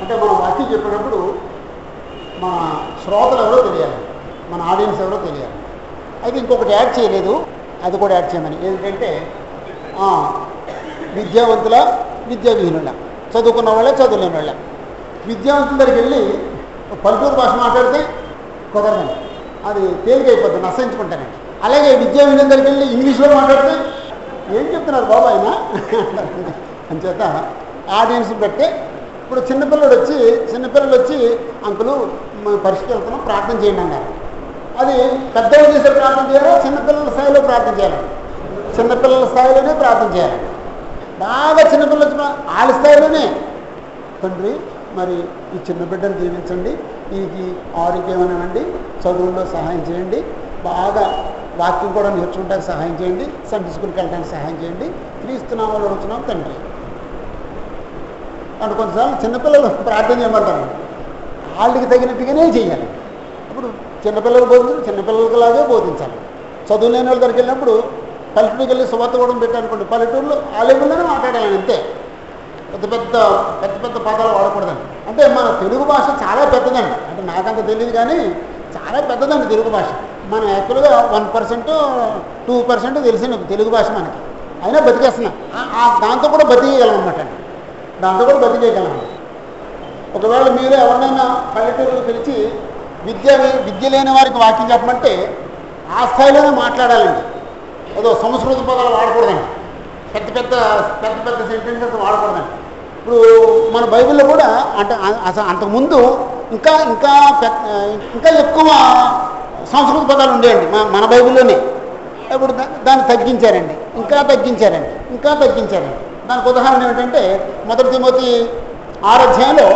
అంటే మనం వాక్యం చెప్పేటప్పుడు మన శ్రోతలు ఎవరో తెలియాలి, మన ఆడియన్స్ ఎవరో తెలియాలి. అయితే ఇంకొకటి యాడ్ చేయలేదు, అది కూడా యాడ్ చేయమని. ఏంటంటే విద్యావంతుల విద్యావిహీనుల, చదువుకున్న వాళ్ళే చదువులేని వాళ్ళ. విద్యావంతుల దగ్గరికి వెళ్ళి పల్లెటూరు భాష మాట్లాడితే కుదరదండి, అది తేలికైపోతుంది, నశించుకుంటానండి. అలాగే విద్యావిహీనుల దగ్గరికి వెళ్ళి ఇంగ్లీష్లో మాట్లాడితే ఏం చెప్తున్నారు బాబు ఆయన అంచేత ఆడియన్స్ బట్టే. ఇప్పుడు చిన్నపిల్లలు వచ్చి అంకులు పరిస్థితి వెళ్తున్నాం ప్రార్థన చేయండి అన్నారు. అది పెద్దలు చేసే ప్రార్థన చేయాలా, చిన్నపిల్లల స్థాయిలో ప్రార్థన చేయాలి? చిన్నపిల్లల స్థాయిలోనే ప్రార్థన చేయాలి. బాగా చిన్నపిల్లలు వాళ్ళ స్థాయిలోనే, తండ్రి మరి ఈ చిన్న బిడ్డను దీవించండి, ఈ ఆరోగ్యం ఏమనండి, చదువుల్లో సహాయం చేయండి, బాగా వాక్యం కూడా నేర్చుకుంటానికి సహాయం చేయండి, సండే స్కూల్కి వెళ్ళడానికి సహాయం చేయండి, క్రీస్తునామాలు అడుగుతున్నాం తండ్రి అంటే. కొంతసార్లు చిన్నపిల్లలు ప్రార్థన చేయమంటారు, వాళ్ళకి తగినట్టుగానే చేయాలి. ఇప్పుడు చిన్నపిల్లలు చిన్నపిల్లలకి లాగే బోధించాలి. చదువు లేని వాళ్ళ దగ్గరికి వెళ్ళినప్పుడు పల్లెటూరుకి వెళ్ళి సువార్త కూడా పెట్టానుకోండి, పల్లెటూరులో ఆ లెవెల్లోనే మాట్లాడాలి అంతే. పెద్ద పెద్ద పదాలు వాడకూడదండి. అంటే మన తెలుగు భాష చాలా పెద్దదండి, అంటే నాకంత తెలియదు కానీ చాలా పెద్దదండి తెలుగు భాష. మనం యాక్చువల్గా 1% 2% తెలిసిన తెలుగు భాష మనకి, అయినా బతికేస్తున్నాం. దాంతో కూడా బతికేయగలం అనమాట అండి, దాంతో కూడా బతికేయగలం. ఒకవేళ మీరు ఎవరినైనా పల్లెటూరులో పిలిచి విద్య లేని వారికి వాక్యం చెప్పమంటే ఆ స్థాయిలోనే మాట్లాడాలండి. ఏదో సంస్కృత పదాలు వాడకూడదండి, పెద్ద సెంటెన్సెస్ వాడకూడదండి. ఇప్పుడు మన బైబిల్లో కూడా అంటే అసలు అంతకుముందు ఇంకా ఎక్కువ సంస్కృత పదాలు ఉండేయండి మన బైబిల్లోనే. ఇప్పుడు దాన్ని తగ్గించారండి, ఇంకా తగ్గించారండి. దానికి ఉదాహరణ ఏమిటంటే 1 తిమోతి 6 అధ్యాయంలో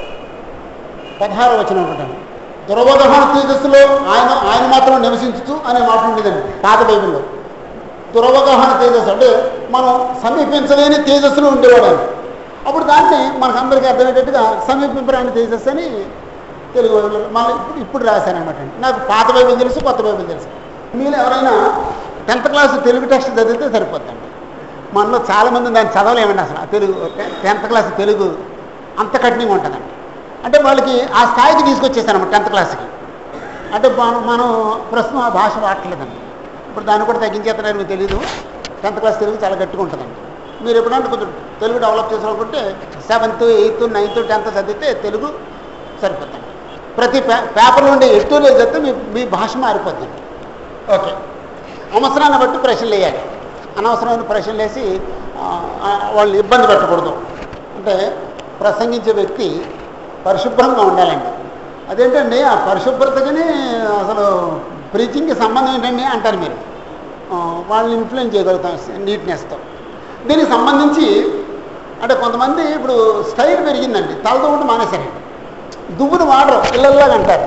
16వ వచనం అనుకుంటాను, దురవగాహన తేజస్సులో ఆయన మాత్రం నివసించు అనే మాట ఉండేదండి పాత బైబిల్లో. దురవగాహన తేజస్సు అంటే మనం సమీపించలేని తేజస్సులో ఉండేవాడు. అప్పుడు దాన్ని మనకందరికీ అర్థమయ్యేటట్టుగా సమీపింపరాని తేజస్సు అని తెలుగు బైబిల్ మళ్ళీ ఇప్పుడు రాశానమాట అండి. నాకు పాత బైబిల్ తెలుసు, కొత్త బైబిల్ తెలుసు. మీరు ఎవరైనా 10th క్లాస్ తెలుగు టెక్స్ట్ చదివితే సరిపోతుందండి. మనలో చాలామంది దాన్ని చదవలేమండి అసలు. తెలుగు 10th క్లాస్ తెలుగు అంత కఠినంగా ఉంటుందండి. అంటే వాళ్ళకి ఆ స్థాయికి తీసుకొచ్చేసానమాట 10th క్లాస్కి. అంటే మనం ప్రస్తుతం ఆ భాష వాడలేదండి. ఇప్పుడు దాన్ని కూడా తగ్గించేస్తున్నారో మీకు తెలీదు. 10th క్లాస్ తెలుగు చాలా గట్టిగా ఉంటుందండి. మీరు ఎప్పుడంటే కొంచెం తెలుగు డెవలప్ చేసుకోవాలనుకుంటే 7th 8th 9th 10th చదివితే తెలుగు సరిపోతుంది. ప్రతి పేపర్లో ఉండే ఎత్తు లేదు చదివితే మీ భాష మారిపోతుంది. ఓకే, అవసరాన్ని బట్టి ప్రశ్నలు వేయాలి. అనవసరమైన ప్రశ్నలు వేసి వాళ్ళు ఇబ్బంది పెట్టకూడదు. అంటే ప్రసంగించే వ్యక్తి పరిశుభ్రంగా ఉండాలండి. అదేంటండి ఆ పరిశుభ్రతగానే అసలు ప్రీచింగ్కి సంబంధం ఏంటండి అంటారు మీరు. వాళ్ళని ఇన్ఫ్లుయెన్స్ చేయగలుగుతాం నీట్నెస్తో. దీనికి సంబంధించి అంటే కొంతమంది ఇప్పుడు స్టైల్ పెరిగిందండి, తలతో ఉంటే మానేశారండి. దువ్వును వాడరు, ఇళ్ళల్లాగా అంటారు.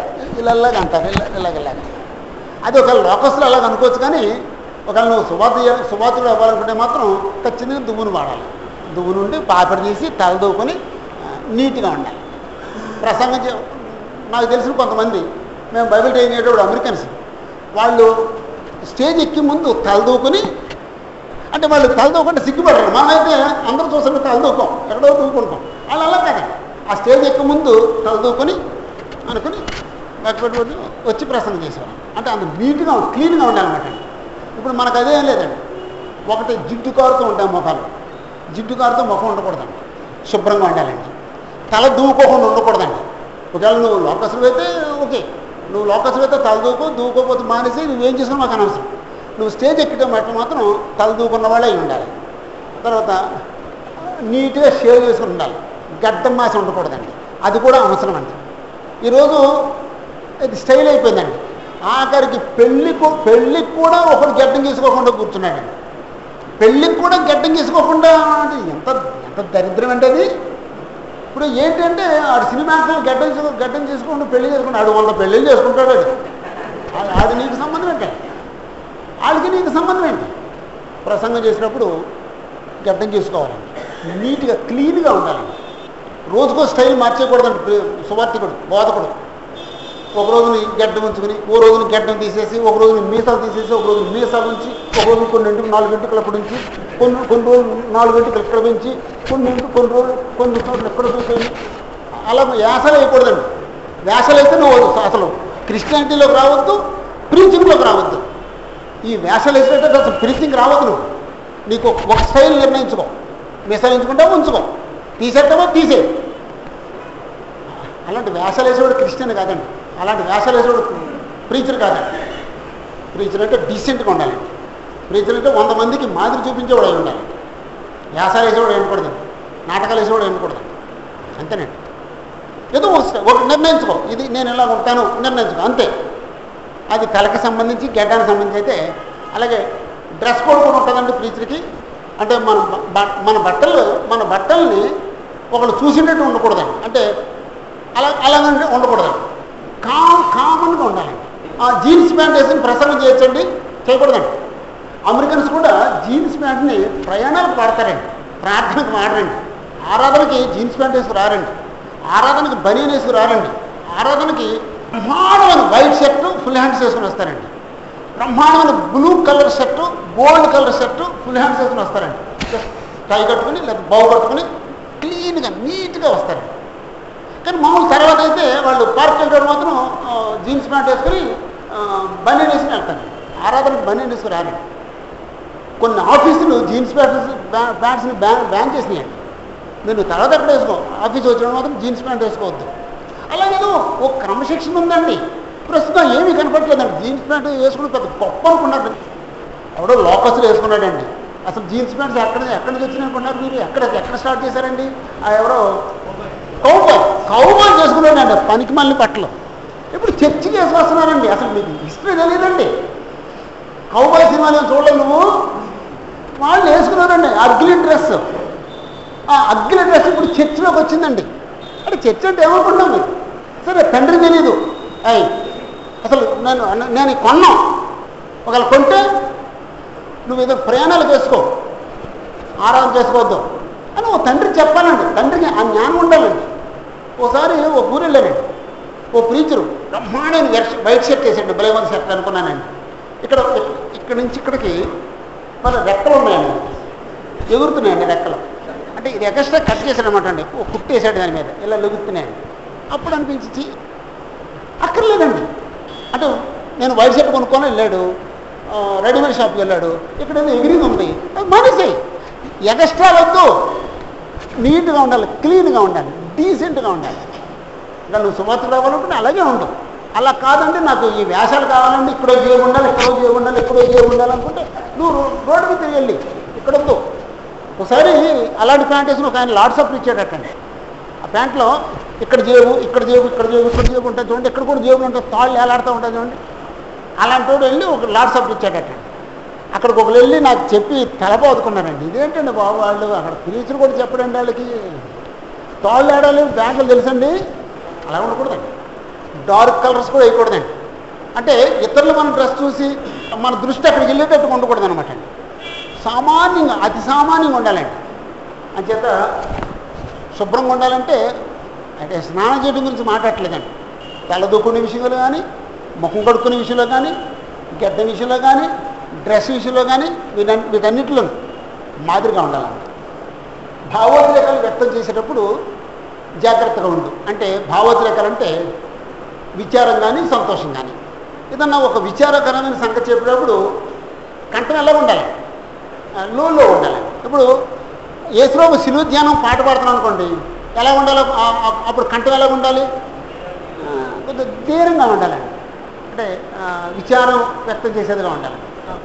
అది ఒకవేళ లోకస్లో అలాగ అనుకోవచ్చు, కానీ ఒకవేళ నువ్వు సువార్తలు అవ్వాలనుకుంటే మాత్రం ఖచ్చితంగా దువ్వును వాడాలి. దువ్వు నుండి పాపిడి తీసి తల దూకొని నీట్గా ఉండాలి. ప్రసంగం నాకు తెలిసిన కొంతమంది మేము బైబిల్ ట్రైన్ అయ్యేటప్పుడు అమెరికన్స్ వాళ్ళు స్టేజ్ ఎక్కి ముందు తలదూకుని, అంటే వాళ్ళు తలదూకుంటే సిగ్గుపడరు. మనమైతే అందరూ చూసిన తలదూకం, ఎక్కడో దూకుంటాం. వాళ్ళు అలా కదండి, ఆ స్టేజ్ ఎక్కి ముందు తలదూకొని అనుకుని వచ్చి ప్రసంగం చేసేవాళ్ళం. అంటే అంత నీట్గా క్లీన్గా ఉండాలన్నమాట. ఇప్పుడు మనకు అదేం లేదండి. ఒకటి జిడ్డు కారుతూ ఉంటాం ముఖాలు, జిడ్డు కారుతో ముఖం ఉండకూడదండి, శుభ్రంగా ఉండాలండి. తల దూకోకుండా ఉండకూడదండి. ఒకవేళ నువ్వు లోకస్లు అయితే ఓకే, నువ్వు లోకస్లు అయితే తల దూకోపోతే మానేసి నువ్వేం చేసుకుని మాకు అనవసరం. నువ్వు స్టేజ్ ఎక్కడం బట్టి మాత్రం తల దూకున్న వాళ్ళే ఉండాలి. తర్వాత నీట్గా షేవ్ చేసుకుని ఉండాలి, గడ్డం మాసి ఉండకూడదండి, అది కూడా అవసరం అండి. ఈరోజు ఇది స్టైల్ అయిపోయిందండి. ఆఖరికి పెళ్ళికి కూడా ఒకడు గడ్డం తీసుకోకుండా కూర్చున్నాడండి. పెళ్ళికి కూడా గడ్డం తీసుకోకుండా అంటే ఎంత దరిద్రం అంటే అది. ఇప్పుడు ఏంటంటే ఆడు సినిమా గడ్డం చేసుకోకుండా పెళ్లి చేసుకుంటే ఆడు 100 పెళ్ళిళ్ళు చేసుకుంటాడు. అది నీకు సంబంధం ఏంటి? వాళ్ళకి నీకు సంబంధం ఏంటి? ప్రసంగం చేసినప్పుడు గడ్డం చేసుకోవాలండి, నీట్గా క్లీన్గా ఉండాలండి. రోజుకో స్టైల్ మార్చేయకూడదండి సువార్తికుడు, బోధకుడు. ఒక రోజుని గడ్డం ఉంచుకుని, ఓ రోజుని గడ్డం తీసేసి, ఒక రోజుని మీసాలు తీసేసి, ఒక రోజుని మీసాలు ఉంచి, ఒక రోజు కొన్ని 4 గంటలు అక్కడ ఉంచి, కొన్ని రోజులు 4 గంటలు ఇక్కడ పెంచి, కొన్ని రోజులు కొన్ని చోట్ల ఎక్కడ చూసేది అలా వ్యాసాలు వేయకూడదండి. వ్యాసాలు అయితే నువ్వు అసలు క్రిస్టియానిటీలోకి రావద్దు, ప్రీచింగ్లోకి రావద్దు. ఈ వ్యాసాలు వేసినట్టు అసలు ప్రీచింగ్ రావద్దు. నువ్వు నీకు ఒక స్టైల్ నిర్ణయించుకో. మిసాలు ఎంచుకుంటావో ఉంచుకో, తీసేస్తావో తీసే. అలాంటి వ్యాసాలు వేసేవాడు క్రిస్టియన్ కాదండి. అలాంటి వ్యాసాలు వేసేవాడు ప్రీచర్ కాదండి. ప్రీచర్ అంటే డీసెంట్గా ఉండాలండి. ప్రీచర్ అంటే 100 మందికి మాదిరి చూపించేవాడు అయి ఉండాలి. వ్యాసాలు వేసేవాడు వేయకూడదండి, నాటకాలు వేసేవాడు వేయకూడదండి. అంతేనండి. ఏదో ఒక నిర్ణయించుకో, ఇది నేను ఎలా ఉంటాను నిర్ణయించుకో, అంతే. అది తలకి సంబంధించి గడ్డానికి సంబంధించి అయితే. అలాగే డ్రెస్ కోడ్ కూడా ఉంటుందండి ప్రీచర్కి. అంటే మన బట్టల్ని ఒకళ్ళు చూసినట్టు ఉండకూడదండి. అంటే అలాగంటే ఉండకూడదండి. కామన్గా ఉండాలండి. జీన్స్ ప్యాంట్ వేసి ప్రసంగం చేయొచ్చండి, చేయకూడదండి. అమెరికన్స్ కూడా జీన్స్ ప్యాంట్ని ప్రయాణాలకు వాడతారండి, ప్రార్థనకు వాడరండి. ఆరాధనకి జీన్స్ ప్యాంట్ వేసుకు రారండి, ఆరాధనకి బనీన్ వేసుకు రారండి. ఆరాధనకి బ్రహ్మాండమైన వైట్ షర్టు ఫుల్ హ్యాండ్స్ వేసుకుని వస్తారండి. బ్రహ్మాండమైన blue colour shirt, gold colour shirt full hands వేసుకుని వస్తారండి. టై కట్టుకుని లేదా బౌ కట్టుకుని క్లీన్గా నీట్గా వస్తారండి. కానీ మామూలు తర్వాత అయితే వాళ్ళు పార్క్ వెళ్ళడం మాత్రం జీన్స్ ప్యాంట్ వేసుకొని బనీన్ వేసుకుని వెళ్తారు. ఆరాధనకు బనీన్ వేసుకుని రారండి. కొన్ని ఆఫీసులు జీన్స్ ప్యాంట్స్ని బ్యాన్ చేసినాయండి. నేను తర్వాత ఎక్కడ వేసుకో, ఆఫీస్ వచ్చిన మాత్రం జీన్స్ ప్యాంట్ వేసుకోవద్దు. అలాగేదో ఒక క్రమశిక్షణ ఉందండి. ప్రస్తుతం ఏమీ కనపడలేదండి. జీన్స్ ప్యాంట్ వేసుకుని పెద్ద గొప్ప అనుకున్నారు. ఎవడో లోకస్లు వేసుకున్నాడండి. అసలు జీన్స్ ప్యాంట్స్ ఎక్కడి నుంచి వచ్చినాయి అనుకున్నారు మీరు? ఎక్కడ స్టార్ట్ చేశారండి? ఎవరో కౌబాయ్ చేసుకున్నాడండి, పనికి మళ్ళీ బట్టలు. ఇప్పుడు చర్చికి వేసుకొస్తున్నారండి. అసలు మీకు హిస్టరీ తెలియదండి. కౌబాయ్ సినిమాలు ఏం చూడలేదు నువ్వు? వాళ్ళు వేసుకున్నారండి అగ్లీ డ్రెస్. ఆ అగ్లీ డ్రెస్ ఇప్పుడు చర్చిలోకి వచ్చిందండి. అంటే చర్చ్ అంటే ఏమనుకుంటాం మీరు? సరే, తండ్రి తెలీదు. అసలు నేను కొన్నాం, ఒకవేళ కొంటే నువ్వు ఏదో ప్రయాణాలు చేసుకో, ఆరాధన చేసుకోవద్దు అని ఓ తండ్రి చెప్పాలండి. తండ్రికి ఆ జ్ఞానం ఉండాలండి. ఓసారి ఓ ఊరు వెళ్ళానండి. ఓ ప్రీచరు బ్రహ్మాండమైన వైట్ షర్ట్ వేసాడు, బలేమంది షర్ట్ అనుకున్నానండి. ఇక్కడ నుంచి ఇక్కడికి వాళ్ళ రెక్కలు ఉన్నాయండి, ఎగురుతున్నాయండి రెక్కలు. అంటే ఇది ఎక్స్ట్రా కట్ చేశాడు అనమాట అండి. ఓ కుట్టేసాడు దాని మీద, ఇలా లెగుతున్నాయండి. అప్పుడు అనిపించి అక్కర్లేదండి. అంటే నేను వైట్ షర్ట్ కొనుక్కొని వెళ్ళాడు, రెడీమేడ్ షాప్కి వెళ్ళాడు, ఇక్కడ ఏదో ఎగిరింది ఉంది, మనిషి ఎక్స్ట్రా వద్దు. నీట్గా ఉండాలి, క్లీన్గా ఉండాలి, డీసెంట్గా ఉండాలి. ఇంకా నువ్వు సువార్త రావాలనుకుంటే అలాగే ఉండు. అలా కాదంటే నాకు ఈ వేషాలు కావాలంటే ఇక్కడో జేబు ఉండాలి, ఇక్కడో జేబు ఉండాలి, ఇక్కడో జేబు ఉండాలనుకుంటే నువ్వు రోడ్డు మీద తిరిగి ఇక్కడొద్దు. ఒకసారి అలాంటి ప్యాంట్ వేసిన ఒక ఆయన లాట్సాప్ ఇచ్చాడటండి. ఆ ప్యాంట్లో ఇక్కడ జేబు, ఇక్కడ జేబు, ఇక్కడ జేబు, ఇక్కడ జేబు ఉంటుంది చూడండి, ఇక్కడ కూడా జేబులు ఉంటుంది, తాళ్ళు ఏలాడుతూ ఉంటుంది చూడండి. అలాంటి వాడు వెళ్ళి ఒక లాట్సాప్ ఇచ్చాడటండి. అక్కడికి ఒకరు వెళ్ళి నాకు చెప్పి తలపోదుకున్నారండి. ఇదేంటండి బాబు, వాళ్ళు అక్కడ ప్రీచర్ కూడా చెప్పడండి వాళ్ళకి తాళ్ళు ఏడాలి బ్యాంకులు తెలుసండి. అలా ఉండకూడదండి. డార్క్ కలర్స్ కూడా వేయకూడదండి. అంటే ఇతరులు మన డ్రెస్ చూసి మన దృష్టి అక్కడికి వెళ్ళేటట్టు ఉండకూడదు అనమాట అండి. సామాన్యంగా, అతి సామాన్యంగా ఉండాలండి. అంచేత శుభ్రంగా ఉండాలంటే అంటే స్నానం చేయడం గురించి మాట్లాడలేదండి. తలదూకునే విషయంలో కానీ, ముఖం కడుక్కునే విషయంలో కానీ, గడ్డ విషయంలో కానీ, డ్రెస్ విషయంలో కానీ వీటన్నిటిలో మాదిరిగా ఉండాలండి. భావోద్రేకాలు వ్యక్తం చేసేటప్పుడు జాగ్రత్తగా ఉండు. అంటే భావోద్రేకాలు అంటే విచారం కానీ, సంతోషం కానీ. ఏదన్నా ఒక విచారకరమైన సంగతి చెప్పేటప్పుడు కంఠం ఎలా ఉండాలి? లోలో ఉండాలి. ఇప్పుడు యేసుప్రభు శిలువ ధ్యానం పాట పాడుతున్నాం అనుకోండి, ఎలా ఉండాలి? అప్పుడు కంఠం ఎలా ఉండాలి? కొద్దిగా ధీరంగా ఉండాలండి. అంటే విచారం వ్యక్తం చేసేదిగా ఉండాలి.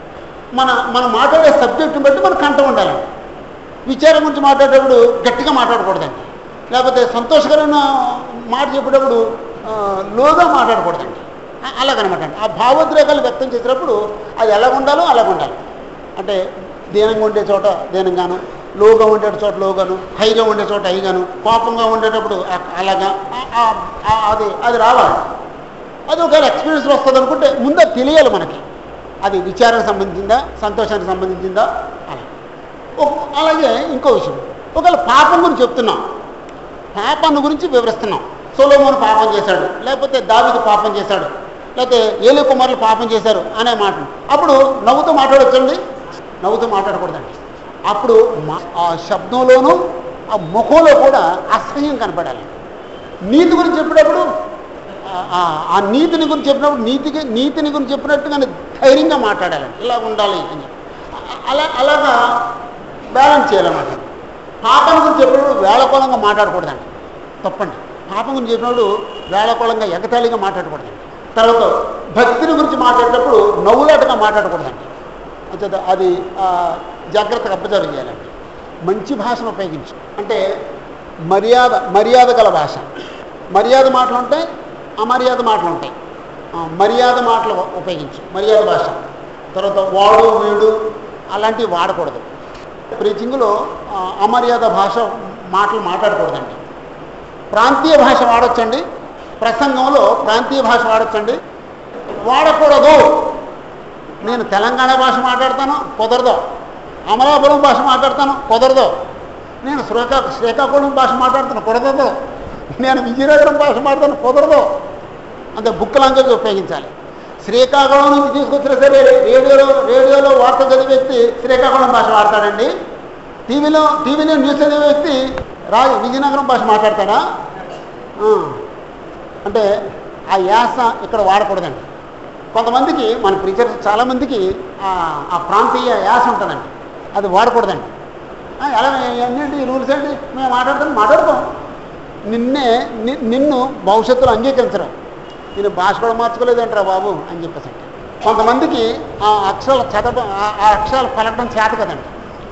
మనం మాట్లాడే సబ్జెక్టుని బట్టి మన కంఠం ఉండాలండి. విచారం గురించి మాట్లాడేటప్పుడు గట్టిగా మాట్లాడకూడదండి. లేకపోతే సంతోషకరమైన మాట చెప్పేటప్పుడు లోగా మాట్లాడకూడదండి. అలాగనమాట అండి. ఆ భావోద్రేకాలు వ్యక్తం చేసేటప్పుడు అది ఎలా ఉండాలో అలాగ ఉండాలి. అంటే దీనంగా ఉండే చోట దీనంగాను, లోగా ఉండే చోట లోగాను, హైగా ఉండే చోట హైగాను, కోపంగా ఉండేటప్పుడు అలాగా అది రావాలి. అది ఒకవేళ ఎక్స్పీరియన్స్ వస్తుంది అనుకుంటే ముందే తెలియాలి మనకి. అది విచారానికి సంబంధించిందా, సంతోషానికి సంబంధించిందా అలా. అలాగే ఇంకో విషయం, ఒకవేళ పాపం గురించి చెప్తున్నాం, పాపాన్ని గురించి వివరిస్తున్నాం. సొలొమోను పాపం చేశాడు, లేకపోతే దావీదు పాపం చేశాడు, లేకపోతే ఏలీ కుమారులు పాపం చేశారు అనే మాట. అప్పుడు నవ్వుతూ మాట్లాడొచ్చండి? నవ్వుతూ మాట్లాడకూడదండి. అప్పుడు ఆ శబ్దంలోనూ ఆ ముఖంలో కూడా అసహ్యం కనపడాలి. నీతి గురించి చెప్పినప్పుడు ఆ నీతిని గురించి చెప్పినప్పుడు నీతిని గురించి చెప్పినట్టుగా ధైర్యంగా మాట్లాడాలండి, ఇలా ఉండాలి అని అలాగా బ్యాలెన్స్ చేయాలన్నమాట. పాపం గురించి చెప్పినప్పుడు వేళకోళంగా మాట్లాడకూడదండి, తప్పండి. పాపం గురించి చెప్పినప్పుడు వేళకోళంగా ఎగతాళిగా మాట్లాడకూడదండి. తర్వాత భక్తిని గురించి మాట్లాడేటప్పుడు నవ్వులాటగా మాట్లాడకూడదండి. అది జాగ్రత్తగా అబ్జర్వ్ చేయాలండి. మంచి భాషను ఉపయోగించు, అంటే మర్యాద గల భాష. మర్యాద మాటలు ఉంటాయి, అమర్యాద మాటలు ఉంటాయి. మర్యాద మాటలు ఉపయోగించు, మర్యాద భాష. తర్వాత వాడు వీడు అలాంటివి వాడకూడదు. ప్రీచింగ్లో అమర్యాద భాష మాటలు మాట్లాడకూడదండి. ప్రాంతీయ భాష వాడచ్చండి, ప్రసంగంలో ప్రాంతీయ భాష వాడచ్చండి. వాడకూడదు, నేను తెలంగాణ భాష మాట్లాడతాను కుదరదు, అమలాపురం భాష మాట్లాడతాను కుదరదు, నేను శ్రీకాకుళం భాష మాట్లాడుతాను కుదరదు, నేను విజయనగరం భాష మాట్లాడతాను కుదరదు. అంతే బుక్ లాంగ్వేజ్ ఉపయోగించాలి. శ్రీకాకుళం నుంచి తీసుకొచ్చిన సరే రేడియోలో వార్త చదివే వ్యక్తి శ్రీకాకుళం భాష వాడతాడండి. టీవీలో న్యూస్ చదివే వ్యక్తి విజయనగరం భాష మాట్లాడతాడా? అంటే ఆ యాస ఇక్కడ వాడకూడదండి. కొంతమందికి మన ప్రీచర్స్ చాలామందికి ఆ ప్రాంతీయ యాస ఉంటుందండి, అది వాడకూడదండి. ఎలా అన్నింటి రూల్స్ ఏంటి, మేము మాట్లాడతాం. నిన్ను భవిష్యత్తులో అంగీకరించడం, నేను భాష కూడా మార్చుకోలేదంటారా బాబు అని చెప్పేసి. కొంతమందికి ఆ అక్షరాలు పలకడం చేత కదండి.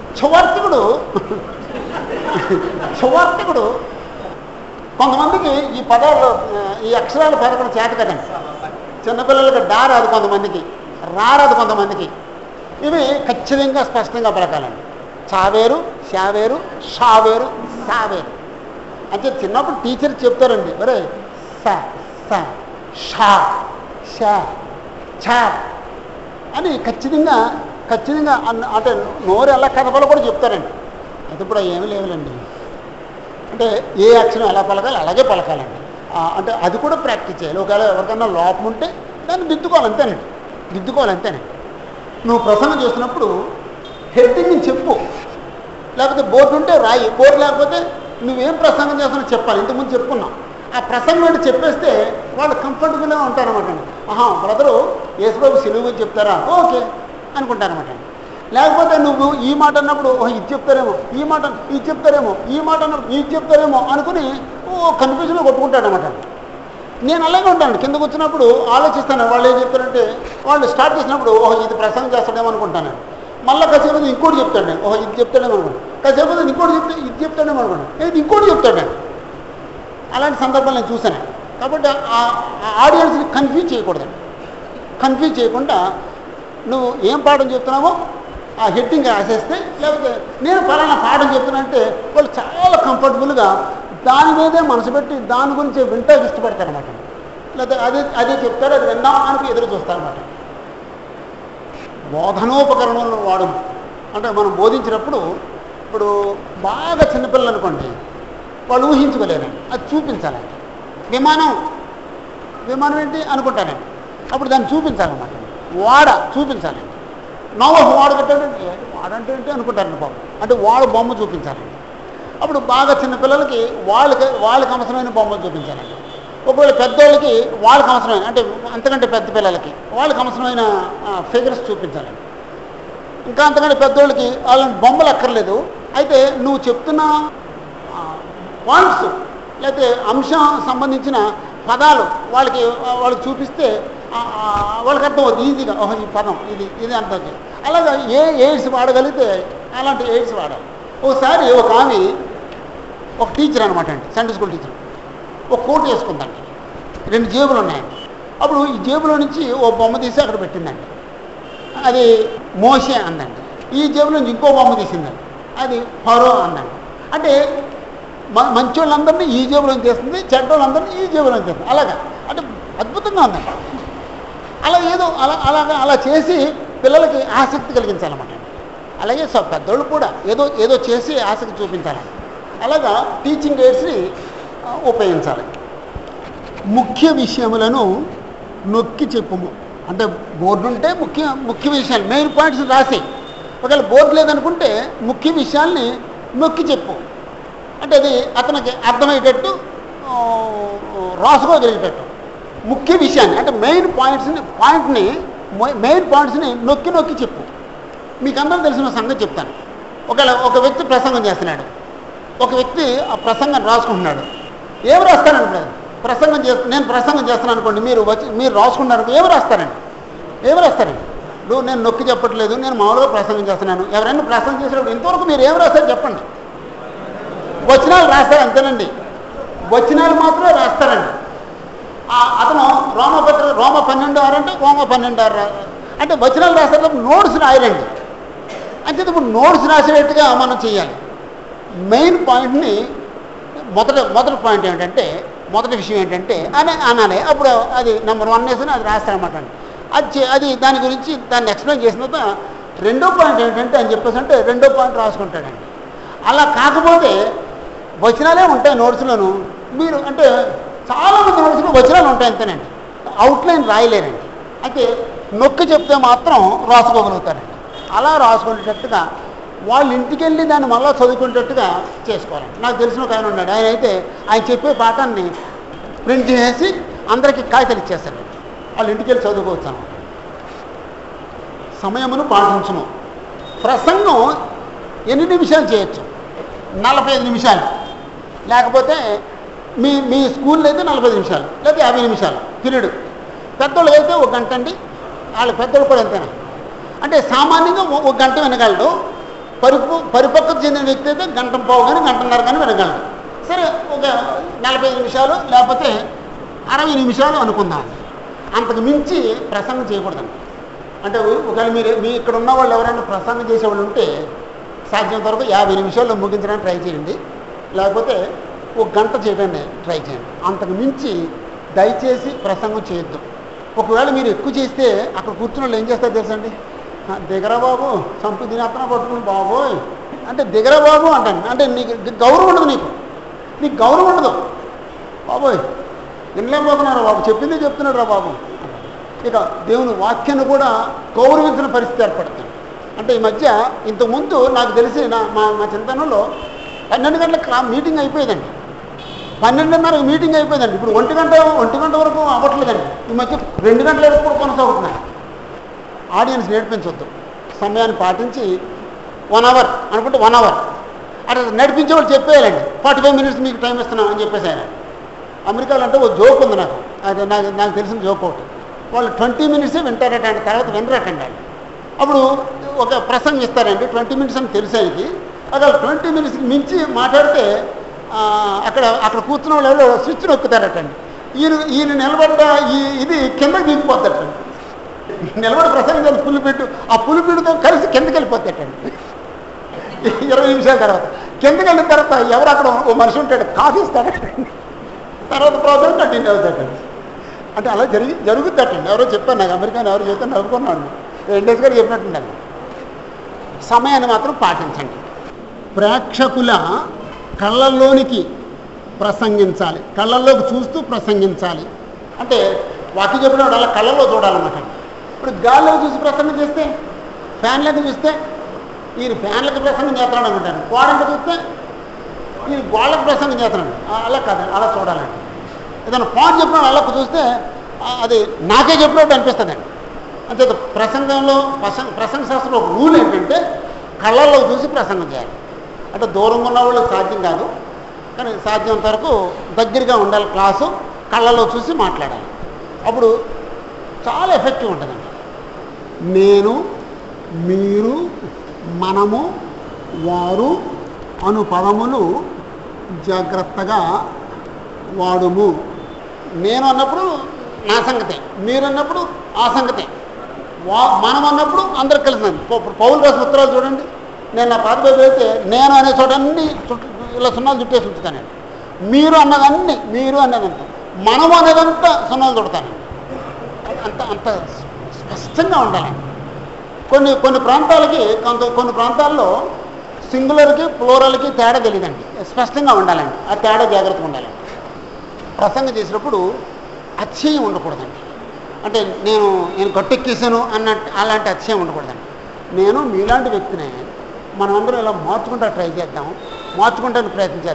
సువార్తికుడు కొంతమందికి ఈ పదాలు ఈ అక్షరాలు పలకడం చేత కదండి. చిన్నపిల్లలకి రాదు కొంతమందికి, రాదు కొంతమందికి. ఇవి ఖచ్చితంగా స్పష్టంగా పలకాలండి. చావేరు, శావేరు, షావేరు, సావేరు అంటే చిన్నప్పుడు టీచర్ చెప్తారండి, ఒరే స షా షా ఛా అని ఖచ్చితంగా అంటే నోరు ఎలా కదపాలో కూడా చెప్తారండి. అది ఇప్పుడు ఏమీ లేవులండి. అంటే ఏ అక్షరం ఎలా పలకాలి అలాగే పలకాలండి. అంటే అది కూడా ప్రాక్టీస్ చేయాలి. ఒకవేళ ఎవరికైనా లోపం ఉంటే దాన్ని దిద్దుకోవాలంతేనండి. నువ్వు ప్రసంగం చేస్తున్నప్పుడు హెడ్డింగ్ని చెప్పు, లేకపోతే బోర్డు ఉంటే రాయి, బోర్డు లేకపోతే నువ్వేం ప్రసంగం చేస్తున్నావు చెప్పాలి. ఇంతకుముందు చెప్పుకున్నాం. ఆ ప్రసంగం ఏంటి చెప్పేస్తే వాళ్ళు కంఫర్టబుల్గా ఉంటారనమాట. బ్రదరు యేసుబాబు సిలువ గురించి చెప్తారా, ఓకే అనుకుంటారనమాట. లేకపోతే నువ్వు ఈ మాట అన్నప్పుడు ఇది చెప్తారేమో, ఈ మాట ఇది చెప్తారేమో, ఈ మాట అన్నప్పుడు ఇది చెప్తారేమో అనుకుని కన్ఫ్యూజన్లో కొట్టుకుంటాడనమాట. నేను అలాగే ఉంటాను. కిందకు వచ్చినప్పుడు ఆలోచిస్తాను, వాళ్ళు ఏం చెప్తారంటే వాళ్ళు స్టార్ట్ చేసినప్పుడు ఇది ప్రసంగం చేస్తాడేమో అనుకుంటాను. మళ్ళీ కాసేపు ఇంకోటి చెప్తాడు, నేను ఇది చెప్తాడేమో అనుకోండి. కాసేపు ఇంకోటి ఇది చెప్తాడేమో అనుకోండి, ఇది ఇంకోటి చెప్తాడు. అలాంటి సందర్భాలు నేను చూశాను. కాబట్టి ఆ ఆడియన్స్ని కన్ఫ్యూజ్ చేయకూడదండి. కన్ఫ్యూజ్ చేయకుండా నువ్వు ఏం పాఠం చెప్తున్నావో ఆ హెడ్డింగ్ రాసేస్తే, లేకపోతే నేను పలానా పాఠం చెప్తున్నానంటే వాళ్ళు చాలా కంఫర్టబుల్గా దాని మీదే మనసు పెట్టి దాని గురించి వింటాకి ఇష్టపడతారనమాట. లేకపోతే అదే చెప్తారు, అది విన్నాం అని ఎదురు చూస్తారనమాట. బోధనోపకరణాలను వాడు అంటే మనం బోధించినప్పుడు ఇప్పుడు బాగా చిన్నపిల్లలు అనుకోండి, వాళ్ళు ఊహించుకోలేరండి, అది చూపించాలండి. విమానం ఏంటి అనుకుంటానండి, అప్పుడు దాన్ని చూపించాలన్నమాట. చూపించాలండి. నోవహు వాడు కట్టాడంటే వాడంటే ఏంటి అనుకుంటారండి పాపం. అంటే వాడు బొమ్మ చూపించాలండి. అప్పుడు బాగా చిన్నపిల్లలకి వాళ్ళకి అవసరమైన బొమ్మలు చూపించాలండి. ఒకవేళ పెద్దోళ్ళకి వాళ్ళకి అవసరమైన అంటే అంతకంటే పెద్ద పిల్లలకి వాళ్ళకి అవసరమైన ఫిగర్స్ చూపించాలండి. ఇంకా అంతకంటే పెద్దోళ్ళకి వాళ్ళని బొమ్మలు అక్కర్లేదు. అయితే నువ్వు చెప్తున్న పాయింట్స్ లేకపోతే అంశం సంబంధించిన పదాలు వాళ్ళకి చూపిస్తే వాళ్ళకి అర్థమవుతుంది ఈజీగా. ఈ పదం ఇది అర్థం. అలాగా ఏ ఎయిడ్స్ వాడగలిగితే అలాంటి ఎయిడ్స్ వాడాలి. ఒకసారి ఒక ఆమె ఒక టీచర్ అనమాట అండి, సండే స్కూల్ టీచర్, ఒక కోట్ వేసుకుందండి, 2 జేబులు ఉన్నాయండి. అప్పుడు ఈ జేబులో నుంచి ఓ బొమ్మ తీసి అక్కడ పెట్టిందండి, అది మోషే అందండి. ఈ జేబులో నుంచి ఇంకో బొమ్మ తీసిందండి, అది ఫరో అందండి. అంటే మంచి వాళ్ళందరినీ ఈ జేబులో తీస్తుంది, చెడ్డ వాళ్ళందరినీ ఈ జేబులో తీస్తుంది. అలాగా అంటే అద్భుతంగా ఉందండి. అలా చేసి పిల్లలకి ఆసక్తి కలిగించాలన్నమాట. అలాగే పెద్దోళ్ళు కూడా ఏదో చేసి ఆసక్తి చూపించాలని అలాగా టీచింగ్ ఎయిడ్స్ని ఉపయోగించాలి. ముఖ్య విషయములను నొక్కి చెప్పుము. అంటే బోర్డు ఉంటే ముఖ్య విషయాలు మెయిన్ పాయింట్స్ రాసి, ఒకవేళ బోర్డు లేదనుకుంటే ముఖ్య విషయాల్ని నొక్కి చెప్పు. అంటే అది అతనికి అర్థమయ్యేటట్టు రాసుకోగలిగేటట్టు ముఖ్య విషయాన్ని అంటే మెయిన్ పాయింట్ని నొక్కి నొక్కి చెప్పు. మీకు అందరూ తెలిసిన సంగతి చెప్తాను. ఒక వ్యక్తి ప్రసంగం చేస్తున్నాడు, ఒక వ్యక్తి ఆ ప్రసంగం రాసుకుంటున్నాడు. ఏం రాస్తానండి? నేను ప్రసంగం చేస్తున్నాను అనుకోండి, మీరు రాసుకున్నారు, ఏమి రాస్తారండి? ఇప్పుడు నేను నొక్కి చెప్పట్లేదు, నేను మామూలుగా ప్రసంగం చేస్తున్నాను. ఎవరైనా ప్రసంగం చేసినప్పుడు ఇంతవరకు మీరు ఏం రాస్తారు చెప్పండి. వచనాలు రాస్తారు అంతేనండి, వచనాలు మాత్రమే రాస్తారండి. అతను రోమ 12:6 అంటే రోమ 12:6 అంటే వచనాలు రాస్తారు, నోట్స్ రాయరండి. అంటే ఇప్పుడు నోట్స్ రాసేటట్టుగా మనం చేయాలి. మెయిన్ పాయింట్ని మొదటి పాయింట్ ఏమిటంటే, మొదటి విషయం ఏంటంటే అనాలి. అప్పుడు అది నెంబర్ 1 వేసుకుని అది రాస్తారన్నమాట. అది దాని గురించి దాన్ని ఎక్స్ప్లెయిన్ చేసిన తర్వాత రెండో పాయింట్ ఏంటంటే అని చెప్పేసి అంటే రెండో పాయింట్ రాసుకుంటాడండి. అలా కాకపోతే వచనాలే ఉంటాయి నోట్స్లోను. మీరు అంటే చాలామంది నోట్స్లో వచనాలు ఉంటాయి అంతేనండి, అవుట్లైన్ రాయలేరండి. అయితే నొక్కి చెప్తే మాత్రం రాసుకోగలుగుతారండి. అలా రాసుకునేటట్టుగా వాళ్ళు ఇంటికి వెళ్ళి దాన్ని మళ్ళీ చదువుకునేటట్టుగా చేసుకోవాలండి. నాకు తెలిసిన ఒక ఆయన ఉన్నాడు, ఆయన చెప్పే పాఠాన్ని ప్రింట్ చేసి అందరికీ కాగితాలు ఇచ్చేస్తారండి. వాళ్ళు ఇంటికి వెళ్ళి చదువుకోవచ్చాను. సమయమును పాటించును. ప్రసంగం ఎన్ని నిమిషాలు చేయొచ్చు? 45 నిమిషాలు. లేకపోతే మీ స్కూల్లో అయితే 45 నిమిషాలు, లేదా 50 నిమిషాలు పీరియడ్. పెద్దోళ్ళకి అయితే 1 గంట అండి. వాళ్ళ పెద్దోళ్ళు కూడా ఎంతైనా అంటే సామాన్యంగా 1 గంట వినగలడు. పరిపక్వత చెందిన వ్యక్తి అయితే 1 గంట పావు కానీ 1 గంటన్నర కానీ వినగలడు. సరే, ఒక 45 నిమిషాలు లేకపోతే 60 నిమిషాలు అనుకుందాం. అంతకు మించి ప్రసంగం చేయకూడదండి. అంటే ఒకవేళ మీ ఇక్కడ ఉన్న వాళ్ళు ఎవరైనా ప్రసంగం చేసేవాళ్ళు ఉంటే సాధ్యంత వరకు 50 నిమిషాల్లో ముగించడానికి ట్రై చేయండి, లేకపోతే 1 గంట చేయడానికి ట్రై చేయండి. అంతకు మించి దయచేసి ప్రసంగం చేయొద్దు. ఒకవేళ మీరు ఎక్కువ చేస్తే అక్కడ కూర్చున్న వాళ్ళు ఏం చేస్తారు తెలుసండి? దిగరా బాబు, చంపు దినేత్తన పట్టుకుని బాబోయ్ అంటే దిగరా బాబు అంటాను. అంటే నీకు గౌరవం ఉండదు, నీకు గౌరవం ఉండదు. బాబోయ్ వినలేకపోతున్నారు బాబు, చెప్పిందే చెప్తున్నాడు రా బాబు. ఇక దేవుని వాక్యాన్ని కూడా గౌరవించిన పరిస్థితి ఏర్పడుతుంది. అంటే ఈ మధ్య ఇంతకుముందు నాకు తెలిసి మా చింతనలో 12 గంటలకు మీటింగ్ అయిపోయేదండి, 12:30 మీటింగ్ అయిపోయిందండి. ఇప్పుడు 1 గంట వరకు అవ్వట్లేదండి. ఈ మధ్య 2 గంటల వరకు కూడా కొనసాగుతున్నాయి. ఆడియన్స్ నేర్పించవద్దు, సమయాన్ని పాటించి 1 అవర్ అనుకుంటే 1 అవర్ అట్లా నడిపించే వాళ్ళు చెప్పేయాలండి. 45 మినిట్స్ మీకు టైం ఇస్తున్నాం అని చెప్పేసి ఆయన. అమెరికాలో అంటే ఒక జోక్ ఉంది నాకు, అది నాకు తెలిసిన జోక్ ఒకటి. వాళ్ళు 20 మినిట్సే వింటారట అండి, తర్వాత వినరటండి. అప్పుడు ఒక ప్రసంగం ఇస్తారండి, 20 మినిట్స్ అని తెలిసేది. అక్కడ 20 మినిట్స్కి మించి మాట్లాడితే అక్కడ కూర్చున్న వాళ్ళు ఎవరో స్విచ్ నొక్కుతారటండి. ఈయన నిలబడ్డ ఇది కిందకి దిగిపోతారటండి. నిలబడి ప్రసంగం ఆ పులిపిడితో కలిసి కిందకి వెళ్ళిపోతాటండి. 20 నిమిషాల తర్వాత కిందకి వెళ్ళిన తర్వాత ఎవరు అక్కడ ఓ మనిషి ఉంటాడు, కాఫీ ఇస్తారటండి. తర్వాత ప్రోగ్రాం కంటిన్యూ అవుతాటండి. అంటే అలా జరుగుద్దటండి. ఎవరో చెప్పాను నాకు, అమెరికాని ఎవరు చెప్తే నవ్వుకున్నాను. ఎండేస్ గారు చెప్పినట్టుండీ. సమయాన్ని మాత్రం పాటించండి. ప్రేక్షకుల కళ్ళల్లోనికి ప్రసంగించాలి, కళ్ళల్లోకి చూస్తూ ప్రసంగించాలి. అంటే వాక్యం చెప్పినప్పుడు అలా కళ్ళల్లో చూడాలన్నమాట. ఇప్పుడు గాల్లోకి చూసి ప్రసంగం చేస్తే, ఫ్యాన్లకు చూస్తే ఈయన ఫ్యాన్లకు ప్రసంగం చేస్తున్నాడు అనుకుంటాను, గోడలకు చూస్తే ఈయన గోడలకు ప్రసంగం చేస్తున్నాడు. అలా కాదండి, అలా చూడాలండి. ఏదైనా పాయింట్ చెప్పినప్పుడు అలా చూస్తే అది నాకే చెప్పినట్టు అనిపిస్తుందండి. అంతే ప్రసంగంలో ప్రసంగ శాస్త్రంలో ఒక రూల్ ఏంటంటే కళ్ళల్లో చూసి ప్రసంగం చేయాలి. అంటే దూరంగా ఉన్న వాళ్ళకి సాధ్యం కాదు, కానీ సాధ్యంత వరకు దగ్గరగా ఉండాలి. క్లాసు కళ్ళల్లో చూసి మాట్లాడాలి. అప్పుడు చాలా ఎఫెక్టివ్ ఉంటుందండి. నేను, మీరు, మనము, వారు అను పదములు జాగ్రత్తగా వాడుము. నేను అన్నప్పుడు నా సంగతే, మీరు అన్నప్పుడు ఆ సంగతే, మనం అన్నప్పుడు అందరు కలిసింది. పౌలు రాసిన ఉత్తరాలు చూడండి. నేను నా పాత బైబిల్ అయితే నేను అనే చోట అన్ని ఇలా సున్నాలు చుట్టేసి ఉంచుతానండి. మీరు అన్నదన్నీ, మీరు అన్నదంతా, మనం అనేదంతా సున్నాలు చుడతానండి. అంత స్పష్టంగా ఉండాలండి. కొన్ని ప్రాంతాలకి కొన్ని ప్రాంతాల్లో సింగులర్కి ప్లూరల్కి తేడా తెలియదండి. స్పష్టంగా ఉండాలండి, ఆ తేడా జాగ్రత్తగా ఉండాలండి. ప్రసంగం చేసినప్పుడు అతిశయం ఉండకూడదండి. అంటే నేను గట్టెక్కేసాను అలాంటి అతిశయం ఉండకూడదండి. నేను మీలాంటి వ్యక్తినే, మనమందరం ఇలా మార్చుకుంటా ట్రై చేద్దాం, మార్చుకుంటానికి ప్రయత్నం చేద్దాం.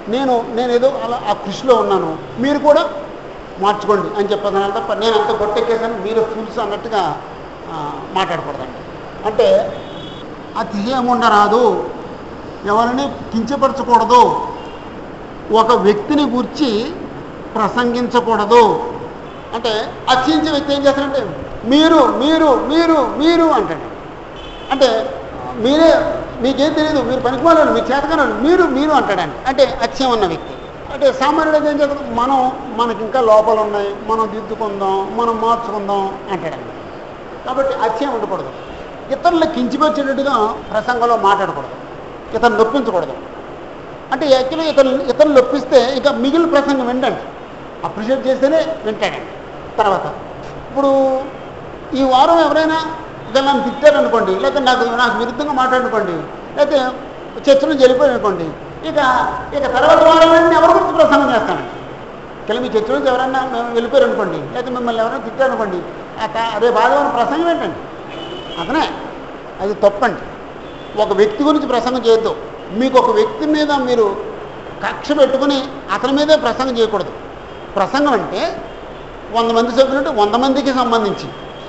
నేను ఏదో అలా ఆ కృషిలో ఉన్నాను, మీరు కూడా మార్చుకోండి అని చెప్పదనాలి తప్ప నేను అంత గొట్టెక్కేసాను మీరు ఫూల్స్ అన్నట్టుగా మాట్లాడకూడదండి. అంటే అతిశయం ఉండరాదు, ఎవరిని కించపరచకూడదు, ఒక వ్యక్తిని గురించి ప్రసంగించకూడదు. అంటే అతిశయించే వ్యక్తి ఏం చేస్తారంటే మీరు మీరు మీరు మీరు అంటాడు. అంటే మీరే మీకేం తెలియదు, మీరు పనికిమాలను, మీరు చేతకనాలి, మీరు మీరు అంటాడండి. అంటే అతిశయం ఉన్న వ్యక్తి. అంటే సామాన్యుడు ఏం చేస్తాం, మనకి ఇంకా లోపాలు ఉన్నాయి, మనం దిద్దుకుందాం, మనం మార్చుకుందాం అంటాడండి. కాబట్టి అతిశయం ఉండకూడదు. ఇతరులు కించిపరిచేటట్టుగా ప్రసంగంలో మాట్లాడకూడదు, ఇతరులు నొప్పించకూడదు. అంటే యాక్చువల్గా ఇతరులు నొప్పిస్తే ఇక మిగిలిన ప్రసంగం విండండి, అప్రిషియేట్ చేస్తేనే వింటాడండి. తర్వాత ఇప్పుడు ఈ వారం ఎవరైనా నన్ను తిట్టారనుకోండి, లేకపోతే నాకు విరుద్ధంగా మాట్లాడనుకోండి, లేకపోతే చర్చ నుంచి వెళ్ళిపోయారనుకోండి, ఇక తర్వాత వారం ఎవరి గురించి ప్రసంగం చేస్తానండి. మీ చర్చ నుంచి ఎవరైనా వెళ్ళిపోయారనుకోండి, లేకపోతే మిమ్మల్ని ఎవరైనా తిట్టారనుకోండి, రేపు ఆదివారం ప్రసంగం ఏంటండి అతనే. అది తప్పండి. ఒక వ్యక్తి గురించి ప్రసంగం చేయొద్దు. మీకు ఒక వ్యక్తి మీద మీరు కక్ష పెట్టుకుని అతని మీదే ప్రసంగం చేయకూడదు. ప్రసంగం అంటే 100 మంది సభ్యులుంటే 100 మందికి సంబంధించి,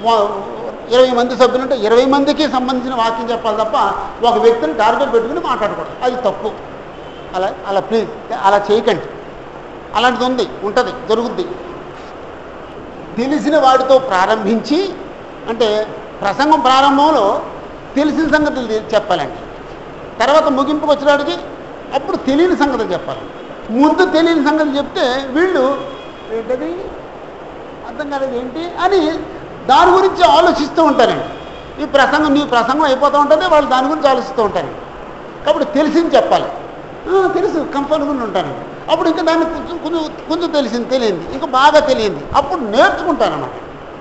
20 మంది సభ్యులుంటే 20 మందికి సంబంధించిన వాక్యం చెప్పాలి తప్ప ఒక వ్యక్తిని టార్గెట్ పెట్టుకుని మాట్లాడకూడదు. అది తప్పు. అలా ప్లీజ్ అలా చేయకండి. అలాంటిది ఉంటుంది, జరుగుద్ది. తెలిసిన వాడితో ప్రారంభించి, అంటే ప్రసంగం ప్రారంభంలో తెలిసిన సంగతులు చెప్పాలండి. తర్వాత ముగింపుకు వచ్చినాడికి అప్పుడు తెలియని సంగతులు చెప్పాలి. ముందు తెలియని సంగతులు చెప్తే వీళ్ళు ఏంటది అర్థం కాలేదు ఏంటి అని దాని గురించి ఆలోచిస్తూ ఉంటారండి. నీ ప్రసంగం అయిపోతూ ఉంటుంది, వాళ్ళు దాని గురించి ఆలోచిస్తూ ఉంటారండి. కాబట్టి తెలిసింది చెప్పాలి. తెలుసు కంఫర్టబుల్ ఉంటానండి. అప్పుడు ఇంకా దాన్ని కొంచెం తెలియంది ఇంకా బాగా తెలియంది, అప్పుడు నేర్చుకుంటానన్నమాట.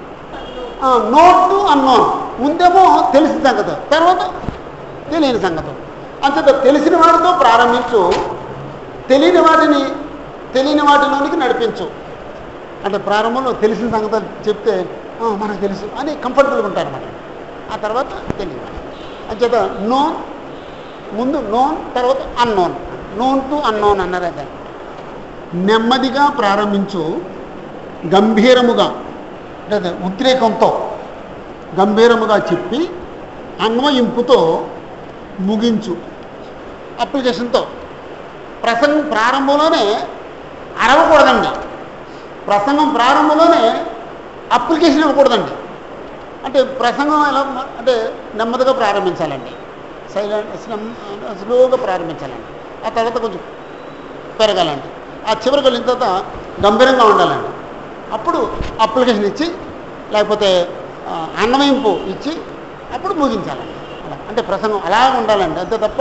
Note to unknown. ముందేమో తెలిసిన సంగతి, తర్వాత తెలియని సంగతి. అంతేత తెలిసిన వాటితో ప్రారంభించు, తెలియని వాటిలోనికి నడిపించు. అంటే ప్రారంభంలో తెలిసిన సంగతులు చెప్తే మనకు తెలుసు అని కంఫర్టబుల్గా ఉంటారన్నమాట. ఆ తర్వాత తెలియదు. అంచేత ముందు నోన్, తర్వాత అన్నోన్. నోన్ టు అన్నోన్ అన్నారు. అయితే నెమ్మదిగా ప్రారంభించు, గంభీరముగా లేదా ఉద్రేకంతో గంభీరముగా చెప్పి అన్వయింపుతో ముగించు. అప్లికేషన్తో. ప్రసంగం ప్రారంభంలోనే అరవకూడదండి. ప్రసంగం ప్రారంభంలోనే అప్లికేషన్ ఇవ్వకూడదండి. అంటే ప్రసంగం ఎలా అంటే నెమ్మదిగా ప్రారంభించాలండి, స్లోగా ప్రారంభించాలండి. ఆ తర్వాత కొంచెం పెరగాలండి. ఆ చివరికి వెళ్ళిన తర్వాత గంభీరంగా ఉండాలండి. అప్పుడు అప్లికేషన్ ఇచ్చి లేకపోతే అన్వయింపు ఇచ్చి అప్పుడు ముగించాలండి. అంటే ప్రసంగం అలా ఉండాలండి, అంతే తప్ప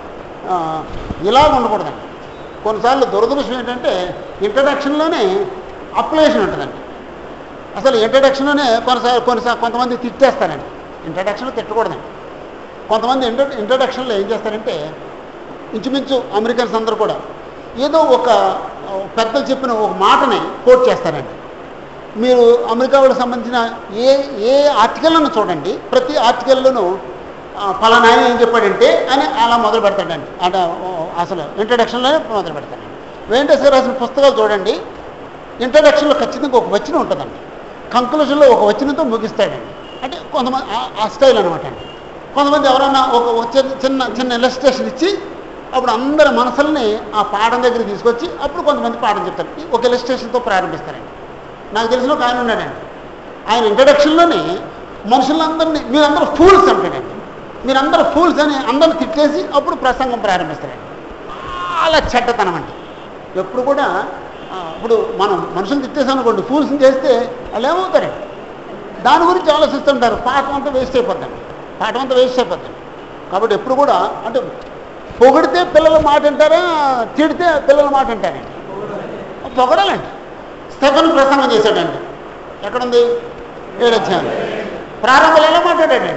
ఇలా ఉండకూడదండి. కొన్నిసార్లు దురదృష్టం ఏంటంటే ఇంట్రడక్షన్లోనే అప్లికేషన్ ఉంటుందండి. అసలు ఇంట్రడక్షన్లోనే కొంతమంది తిట్టేస్తారండి. ఇంట్రడక్షన్లో తిట్టకూడదండి. కొంతమంది ఇంట్రడక్షన్లో ఏం చేస్తారంటే ఇంచుమించు అమెరికన్స్ అందరూ కూడా ఏదో ఒక పెద్దలు చెప్పిన ఒక మాటని కోట్ చేస్తారండి. మీరు అమెరికా వాళ్ళకి సంబంధించిన ఏ ఆర్టికల్లను చూడండి, ప్రతి ఆర్టికల్లోనూ ఫలానా ఆయన ఏం చెప్పాడంటే అని అలా మొదలు పెడతాడండి. అంటే అసలు ఇంట్రడక్షన్లోనే మొదలు పెడతాడండి. వెంకటేశ్వర రాసిన పుస్తకాలు చూడండి, ఇంట్రడక్షన్లో ఖచ్చితంగా ఒక వచనం ఉంటుందండి, కంక్లూషన్లో ఒక వచనంతో ముగిస్తాడండి. అంటే కొంతమంది ఆ స్టైల్ అనమాట అండి. కొంతమంది ఎవరన్నా ఒక చిన్న ఇలస్ట్రేషన్ ఇచ్చి అప్పుడు అందరి మనసుల్ని ఆ పాఠం దగ్గర తీసుకొచ్చి అప్పుడు కొంతమంది పాఠం చెప్తారు. ఒక ఇలస్ట్రేషన్తో ప్రారంభిస్తారండి. నాకు తెలిసిన ఒక ఆయన ఉన్నాడండి, ఆయన ఇంట్రడక్షన్లోనే మనుషులందరినీ మీరందరూ ఫూల్స్ అంటాడండి. మీరందరూ ఫూల్స్ అని అందరిని తిట్టేసి అప్పుడు ప్రసంగం ప్రారంభిస్తారండి. చాలా చెడ్డతనం అండి. ఎప్పుడు కూడా ఇప్పుడు మనం మనుషులు తిట్టేసామనుకోండి, ఫూల్స్ని చేస్తే వాళ్ళు ఏమవుతారండి, దాని గురించి ఆలోచిస్తుంటారు. పాఠం అంతా వేస్ట్ అయిపోద్దండి. కాబట్టి ఎప్పుడు కూడా అంటే పొగిడితే పిల్లల మాట అంటారా, తిడితే పిల్లల మాట అంటారండి. పొగడాలండి. స్టెఫెన్ ప్రసంగం చేశాడండి. ఎక్కడుంది? 7 అధ్యాయం ప్రారంభంలో ఎలా మాట్లాడాడండి?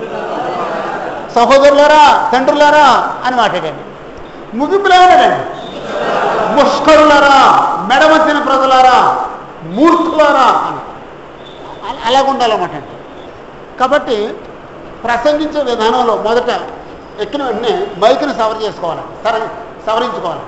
సహోదరులారా, తండ్రులారా అని మాట్లాడండి. ముగింపులో ఏమన్నాడండి? ముష్కరులారా, మెడమతిన ప్రజలారా, మూర్ఖులారా అని అలాగుండాలన్నమాట అండి. కాబట్టి ప్రసంగించే విధానంలో మొదట ఎక్కిన వెంటనే మైక్ని సవరించుకోవాలి.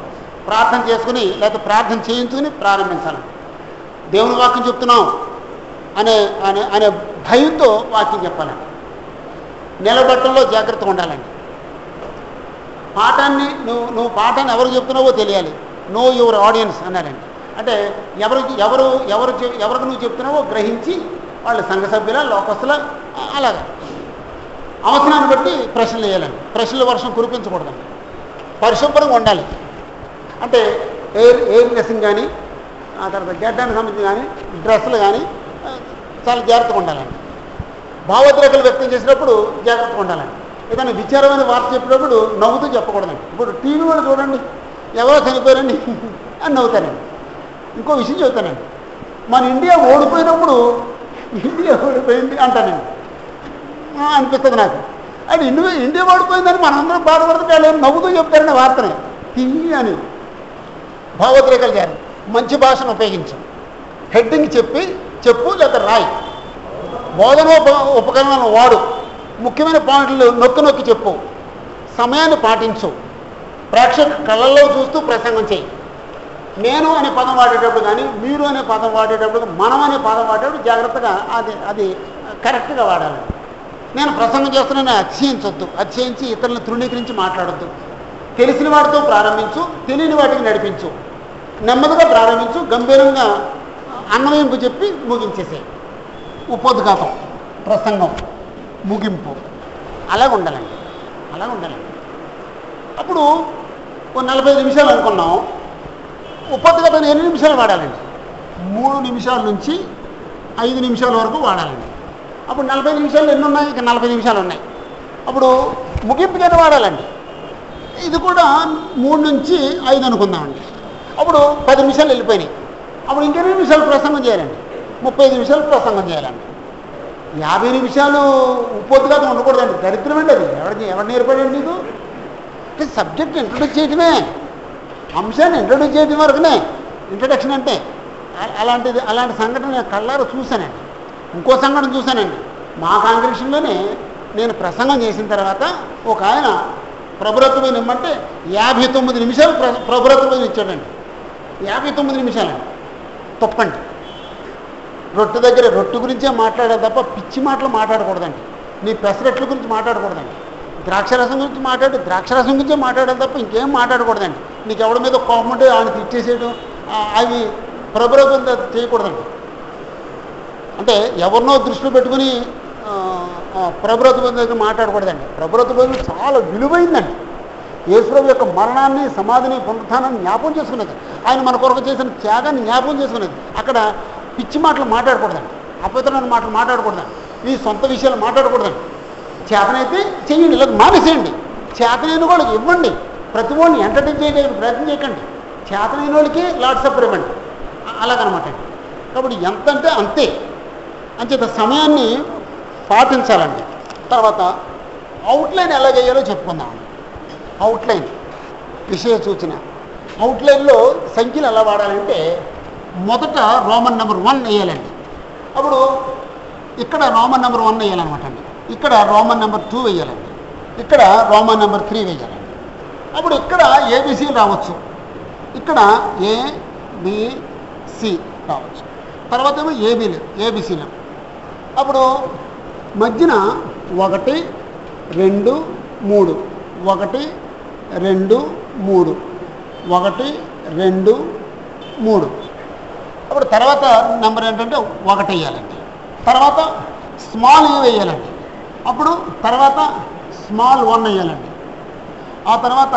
ప్రార్థన చేసుకుని లేకపోతే ప్రార్థన చేయించుకుని ప్రారంభించాలండి. దేవుని వాక్యం చెప్తున్నాం అనే అనే అనే భయంతో వాక్యం చెప్పాలండి. నిలబట్టంలో జాగ్రత్తగా ఉండాలండి. పాఠాన్ని నువ్వు పాఠాన్ని ఎవరు చెప్తున్నావో తెలియాలి. నో యువర్ ఆడియన్స్ అన్నారండి. అంటే ఎవరికి నువ్వు చెప్తున్నావో గ్రహించి వాళ్ళ సంఘ సభ్యుల లోకస్తుల అలాగా అవసరాన్ని బట్టి ప్రశ్నలు వేయాలండి. ప్రశ్నల వర్షం కురిపించకూడదండి. పరిశుభ్రంగా ఉండాలి. అంటే ఎయిర్ డ్రెస్సింగ్ కానీ ఆ తర్వాత గడ్డానికి సంబంధించి కానీ డ్రెస్సులు కానీ చాలా జాగ్రత్తగా ఉండాలండి. భావోద్రేకాలు వ్యక్తం చేసినప్పుడు జాగ్రత్తగా ఉండాలండి. ఏదైనా విచారమైన వార్త చెప్పినప్పుడు నవ్వుతూ చెప్పకూడదండి. ఇప్పుడు టీవీ వాళ్ళు చూడండి, ఎవరో చనిపోయారండి అని నవ్వుతారండి. ఇంకో విషయం చెబుతానండి, మన ఇండియా ఓడిపోయినప్పుడు ఇండియా ఓడిపోయింది అంటానండి అనిపిస్తుంది నాకు. అది ఇండియా ఓడిపోయిందని మనందరం బాధపడుతుంటే వాళ్ళు నవ్వుతూ చెప్తారండి వార్తని టీవీ అని. భావోద్రేకాలు చేయాలి. మంచి భాషను ఉపయోగించు. హెడ్డింగ్ చెప్పు లేదా రాయి. బోధన ఉపకరణాలను వాడు. ముఖ్యమైన పాయింట్లు నొక్కి చెప్పు. సమయాన్ని పాటించు. ప్రేక్షక కళ్ళల్లో చూస్తూ ప్రసంగం చేయి. నేను అనే పదం వాడేటప్పుడు కానీ మీరు అనే పదం వాడేటప్పుడు మనం అనే పదం వాడేటప్పుడు జాగ్రత్తగా అది కరెక్ట్గా వాడాలి. నేను ప్రసంగం చేస్తున్నాను అతిశయించొద్దు. అతిశయించి ఇతరులను తృణీకరించి మాట్లాడొద్దు. తెలిసిన వాటితో ప్రారంభించు, తెలియని వాటికి నడిపించు. నెమ్మదిగా ప్రారంభించు, గంభీరంగా అన్వయింపు చెప్పి ముగించేసే. ఉపోద్ఘాతం, ప్రసంగం, ముగింపు అలాగ ఉండాలండి. అప్పుడు 45 నిమిషాలు అనుకున్నాం. ఉపోద్ఘాతం 8 నిమిషాలు వాడాలండి. 3 నిమిషాల నుంచి 5 నిమిషాల వరకు వాడాలండి. అప్పుడు 45 నిమిషాలు ఎన్ని ఉన్నాయి? ఇక 40 నిమిషాలు ఉన్నాయి. అప్పుడు ముగింపుకైనా వాడాలండి. ఇది కూడా 3 నుంచి 5 అనుకుందామండి. అప్పుడు 10 నిమిషాలు వెళ్ళిపోయినాయి. అప్పుడు ఇంకెన్ని నిమిషాలు ప్రసంగం చేయాలండి? 35 నిమిషాలు ప్రసంగం చేయాలండి. 50 నిమిషాలు ఉపోద్ఘాతం ఉండకూడదండి. దరిద్రమండి అది. ఎవరు నేర్పడండి నీకు? అంటే సబ్జెక్ట్ ఇంట్రొడ్యూస్ చేయటమే, అంశాన్ని ఇంట్రొడ్యూస్ చేయడం వరకునే ఇంట్రడక్షన్ అంటే. అలాంటి సంఘటన నేను కళ్ళారా చూశానండి. ఇంకో సంఘటన చూశానండి. మా కాంగ్రెషన్లోనే నేను ప్రసంగం చేసిన తర్వాత ఒక ఆయన ప్రభురత్వం ఇమ్మంటే 59 నిమిషాలు ప్రభురత్వం ఇచ్చాడండి. 59 నిమిషాలండి. తప్పండి. రొట్టె దగ్గర రొట్టె గురించే మాట్లాడాలి తప్ప పిచ్చి మాటలు మాట్లాడకూడదండి. నీ పెసరట్ల గురించి మాట్లాడకూడదండి. ద్రాక్షరసం గురించి ద్రాక్షరసం గురించే మాట్లాడాలి తప్ప ఇంకేం మాట్లాడకూడదండి. నీకు ఎవరి మీద కోపం ఉంటే ఆయన తిట్టేసేయడం అవి ప్రభుత్వం చేయకూడదండి. అంటే ఎవరినో దృష్టిలో పెట్టుకుని ప్రభుత్వం దగ్గర మాట్లాడకూడదండి. ప్రభుత్వం చాలా విలువైందండి. యేసుప్రభు యొక్క మరణాన్ని, సమాధిని, పునరుత్థానాన్ని జ్ఞాపకం చేసుకునేది. ఆయన మన కొరకు చేసిన త్యాగాన్ని జ్ఞాపకం చేసుకునేది. అక్కడ పిచ్చి మాటలు మాట్లాడకూడదండి. అపవిత్రమైన మాటలు మాట్లాడకూడదండి. ఈ సొంత విషయాలు మాట్లాడకూడదండి. చేతనైతే చెయ్యండి, ఇలా మానేసేయండి. చేతనైన వాళ్ళకి ఇవ్వండి. ప్రతి వాళ్ళని ఎంటర్టైన్ చేయడానికి ప్రయత్నం చేయకండి. చేతనైన వాళ్ళకి లాట్ సఫర్ ఇవ్వండి. అలాగనమాట అండి. కాబట్టి ఎంత అంటే అంతే. అంచేత సమయాన్ని పాటించాలండి. తర్వాత అవుట్లైన్ ఎలా చేయాలో చెప్పుకుందామండి. అవుట్లైన్, విషయ సూచన. అవుట్లైన్లో సంఖ్యలు ఎలా వాడాలంటే మొదట రోమన్ నెంబర్ 1 వేయాలండి. అప్పుడు ఇక్కడ రోమన్ నెంబర్ 1 వేయాలన్నమాట అండి. ఇక్కడ రోమన్ నెంబర్ 2 వేయాలండి. ఇక్కడ రోమన్ నెంబర్ 3 వేయాలండి. అప్పుడు ఇక్కడ ఏబిసి రావచ్చు. ఇక్కడ ఏబిసి రావచ్చు. తర్వాత ఏమో ఏబిసిలు. అప్పుడు మధ్యన 1 2 3 1 2 3 1 2 3. అప్పుడు తర్వాత నెంబర్ ఏంటంటే 1 వేయాలండి. తర్వాత స్మాల్ ఏ వేయాలండి. అప్పుడు తర్వాత స్మాల్ 1 వేయాలండి. ఆ తర్వాత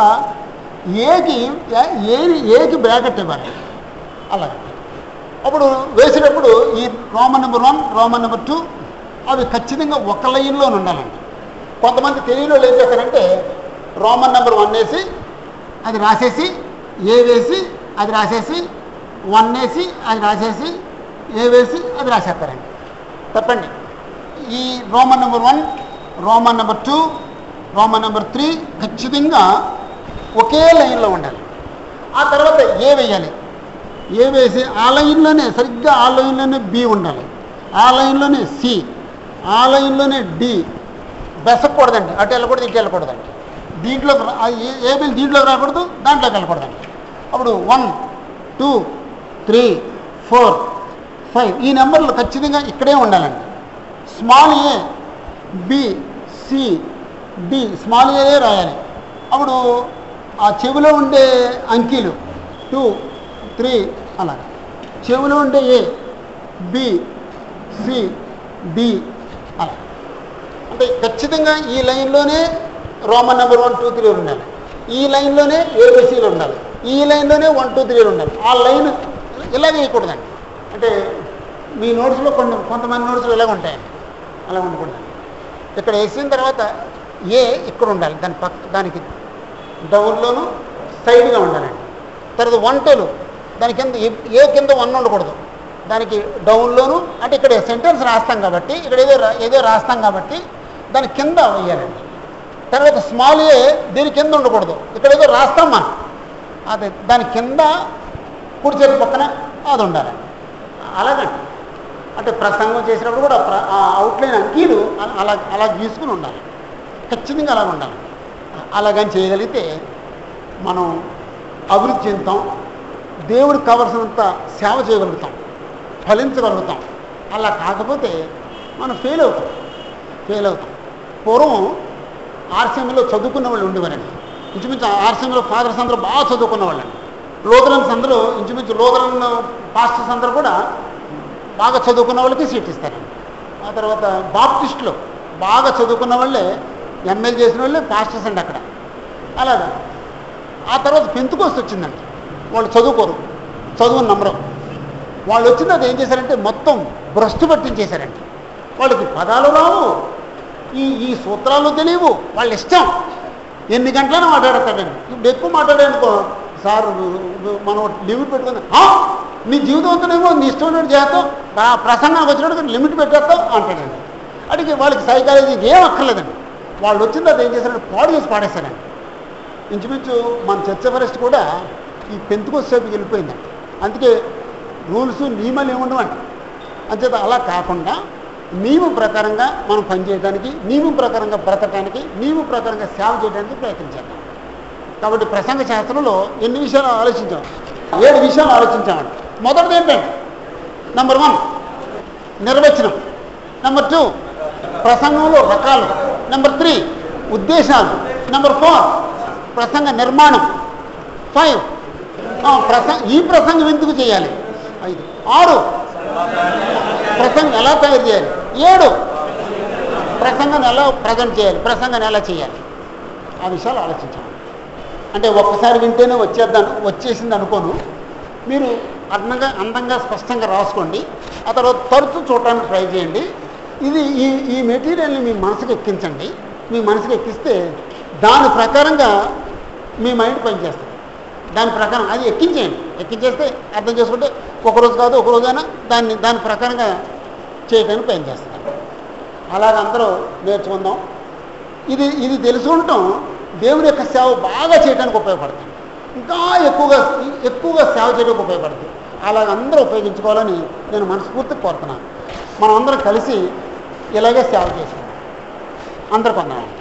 ఏకి బ్రాకెట్ ఇవ్వాలి. అలాగే అప్పుడు వేసేటప్పుడు ఈ రోమన్ నెంబర్ 1 రోమన్ నెంబర్ 2 అవి ఖచ్చితంగా ఒక లైన్లో ఉండాలండి. కొంతమంది తెలియలో ఏం చేస్తారంటే రోమన్ నెంబర్ 1 వేసి అది రాసేసి, ఏ వేసి అది రాసేసి, 1 వేసి అది రాసేసి, ఏ వేసి అది రాసేస్తారండి. తప్పండి. ఈ Roman number 1 Roman number 2 Roman number 3 ఖచ్చితంగా ఒకే లైన్లో ఉండాలి. ఆ తర్వాత ఏ వేయాలి. ఏ వేసి ఆ లైన్లోనే సరిగ్గా ఆ లైన్లోనే బి ఉండాలి. ఆ లైన్లోనే సి, ఆ లైన్లోనే డి. బెసకూడదండి. అటు వెళ్ళకూడదు, ఇటు వెళ్ళకూడదండి. దీంట్లోకి ఏబిల్ దీంట్లోకి రాకూడదు, దాంట్లోకి వెళ్ళకూడదండి. అప్పుడు 1 2 3 4 5 ఈ నెంబర్లు ఖచ్చితంగా ఇక్కడే ఉండాలండి. Small A B C D small A రాయాలి. అప్పుడు ఆ చెవిలో ఉండే అంకీలు 2 3 అలాగా చెవిలో ఉండే ఏ బి సి డి అలా అంటే ఖచ్చితంగా ఈ లైన్లోనే రోమన్ నెంబర్ 1 2 3 ఉండాలి. ఈ లైన్లోనే ఏబిసిలు ఉండాలి. ఈ లైన్లోనే 1 2 3 ఉండాలి. ఆ లైన్ ఇలా వేయకూడదండి. అంటే మీ నోట్స్లో కొంతమంది నోట్స్లో ఇలాగ ఉంటాయండి, అలా ఉండకూడదండి. ఇక్కడ వేసిన తర్వాత ఏ ఇక్కడ ఉండాలి, దానికి డౌన్లోను సైడ్గా ఉండాలండి. తర్వాత 1 2 దాని కింద ఏ కింద 1 ఉండకూడదు, దానికి డౌన్లోను అంటే ఇక్కడ సెంటెన్స్ రాస్తాం కాబట్టి ఇక్కడ ఏదో రాస్తాం కాబట్టి దాని కింద వేయాలండి. తర్వాత స్మాల్ ఏ దీని కింద ఉండకూడదు, ఇక్కడ ఏదో రాస్తాం మనం, అది దాని కింద కుడి చేతి పక్కన అది ఉండాలండి. అలాగండి అంటే ప్రసంగం చేసినప్పుడు కూడా ఆ అవుట్లైన్ అంకీలు అలా గీసుకుని ఉండాలి, ఖచ్చితంగా అలాగ ఉండాలి. అలాగని చేయగలిగితే మనం అభివృద్ధి చెందుతాం, దేవుడికి కావలసినంత సేవ చేయగలుగుతాం, ఫలించగలుగుతాం. అలా కాకపోతే మనం ఫెయిల్ అవుతాం. పూర్వం ఆర్సీఎంలో చదువుకున్న వాళ్ళు ఉండేవారండి. ఇంచుమించు ఆర్సీఎంలో ఫాదర్స్ అందరూ బాగా చదువుకున్న వాళ్ళండి. లూథరన్స్ అందరూ ఇంచుమించు లూథరన్ పాస్టర్స్ అందరూ కూడా బాగా చదువుకున్న వాళ్ళకి సీట్ ఇస్తారండి. ఆ తర్వాత బాప్టిస్టులు బాగా చదువుకున్న వాళ్ళే ఎంఎల్ చేసిన వాళ్ళే పాస్టర్స్ అండి అక్కడ. అలాగా ఆ తర్వాత పెంతుకోస్తు వచ్చిందండి. వాళ్ళు చదువుకోరు, చదువుని నమ్మరు. వాళ్ళు వచ్చింది అది ఏం చేశారంటే మొత్తం భ్రష్టు పట్టించేశారండి. వాళ్ళకి పదాలు రావు, ఈ సూత్రాలు తెలియవు, వాళ్ళ ఇష్టం. ఎన్ని గంటలైనా మాట్లాడతాడండి. ఇప్పుడు ఎక్కువ మాట్లాడానుకో, సార్ మనం లిమిట్ పెట్టుకుందాం, నీ జీవితం అంతానేమో నీ ఇష్టం చేస్తావు, ప్రసంగానికి వచ్చినట్టు లిమిట్ పెట్టేస్తావు అంటాడండి. అడిగి వాళ్ళకి సైకాలజీ ఏం అక్కర్లేదండి. వాళ్ళు వచ్చింది అది ఏం చేశారంటే పాడు చేసి పాడేశారండి. ఇంచుమించు మన చర్చ ఫరెస్ట్ కూడా ఈ పెంతుకోసేపుకి వెళ్ళిపోయిందండి. అందుకే రూల్స్ నియమాలు ఏముండవండి. అంచేత అలా కాకుండా నియమం ప్రకారంగా మనం పనిచేయడానికి, నియమం ప్రకారంగా బ్రతకడానికి, నియమం ప్రకారంగా సేవ చేయడానికి ప్రయత్నించాలి. కాబట్టి ప్రసంగ శాస్త్రంలో ఎన్ని విషయాలు ఆలోచించాం? 7 విషయాలు ఆలోచించామండి. మొదటిది ఏంటంటే నెంబర్ 1 నిర్వచనం, నెంబర్ 2 ప్రసంగంలో రకాలు, నెంబర్ 3 ఉద్దేశాలు, నెంబర్ 4 ప్రసంగ నిర్మాణం, 5 ఈ ప్రసంగం ఎందుకు చేయాలి, 5 6 ప్రసంగం ఎలా తయారు చేయాలి, 7 ప్రసంగాన్ని ఎలా ప్రజెంట్ చేయాలి, ప్రసంగాన్ని ఎలా చేయాలి. ఆ విషయాలు ఆలోచించాలి. అంటే ఒక్కసారి వింటేనే వచ్చేసింది అనుకోను. మీరు అందంగా స్పష్టంగా రాసుకోండి. ఆ తర్వాత తరచు చూడటానికి ట్రై చేయండి. ఇది ఈ మెటీరియల్ని మీ మనసుకు ఎక్కించండి. మీ మనసుకు ఎక్కిస్తే దాని ప్రకారంగా మీ మైండ్ పనిచేస్తుంది. దాని ప్రకారం అది ఎక్కించేయండి. ఎక్కించేస్తే అర్థం చేసుకుంటే ఒకరోజు కాదు ఒక రోజైనా దాని ప్రకారంగా చేయడానికి పనిచేస్తుంది. అలాగ అందరూ నేర్చుకుందాం. ఇది తెలుసుకుంటాం దేవుని యొక్క సేవ బాగా చేయడానికి ఉపయోగపడుతుంది. ఇంకా ఎక్కువగా సేవ చేయడానికి ఉపయోగపడుతుంది. అలాగ అందరూ ఉపయోగించుకోవాలని నేను మనస్ఫూర్తిగా కోరుతున్నాను. మనం అందరం కలిసి ఇలాగే సేవ చేసుకుందాం. అందరికీ వందనాలు.